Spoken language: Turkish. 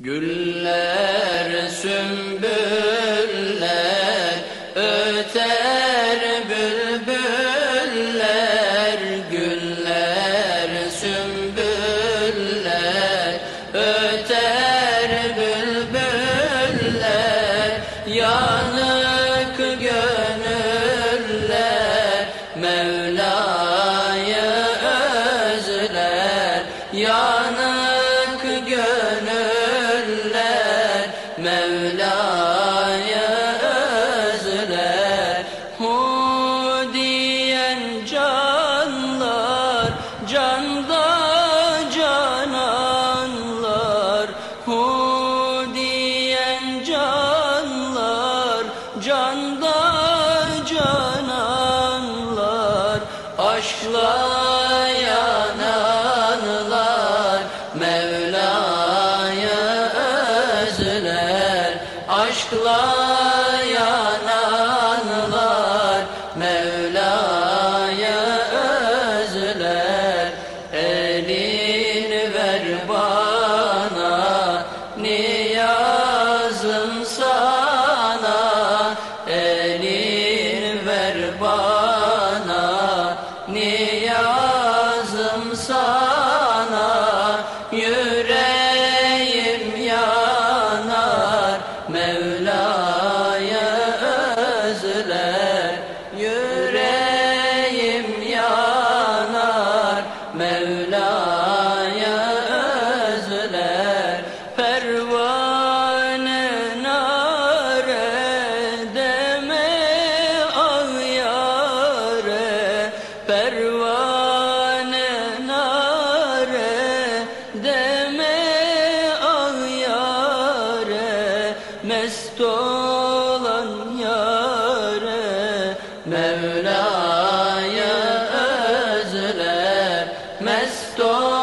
Güller, sümbüller, öter bülbüller. Güller, sümbüller, öter bülbüller. Yanık gönüller Mevla'yı özler. Yanık gönüller Mevla'yı özler. Hu diyen canlar, canda cananlar. Hu diyen canlar, canda cananlar. Aşkla yananlar Mevla'yı özler. Aşkla yananlar Mevla'yı özler. Elini ver bana, niyazım sana. Elini ver bana, niyazım sana. Yüreğim yanar Mevla'yı özler. Yüreğim yanar Mevla'yı özler. Pervane nare deme ah yâre. Pervane nare deme ah yâre. Mest olan yâre Mevla'yı özler. Mest olan